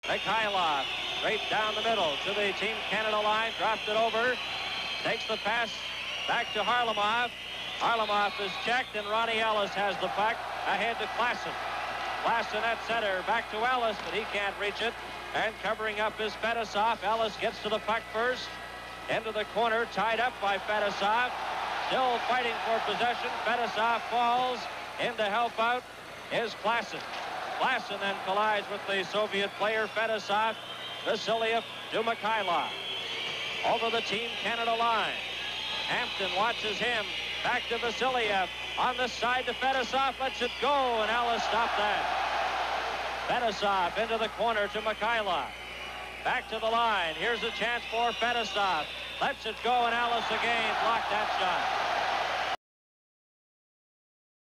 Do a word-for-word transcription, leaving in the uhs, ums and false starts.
Mikhailov straight down the middle to the Team Canada line, dropped it over, takes the pass back to Harlamov. Harlamov is checked, and Ronnie Ellis has the puck ahead to Klassen. Klassen at center, back to Ellis, but he can't reach it. And covering up is Fedosov. Ellis gets to the puck first. Into the corner, tied up by Fedosov. Still fighting for possession. Fedosov falls. In to help out is Klassen. Klassen then collides with the Soviet player Fedosov. Vasiliev to Mikhailov. Over the Team Canada line. Hampton watches him. Back to Vasiliev. On the side to Fedosov. Lets it go, and Ellis stopped that. Fedosov into the corner to Mikhailov. Back to the line. Here's a chance for Fedosov. Lets it go, and Ellis again blocked that shot.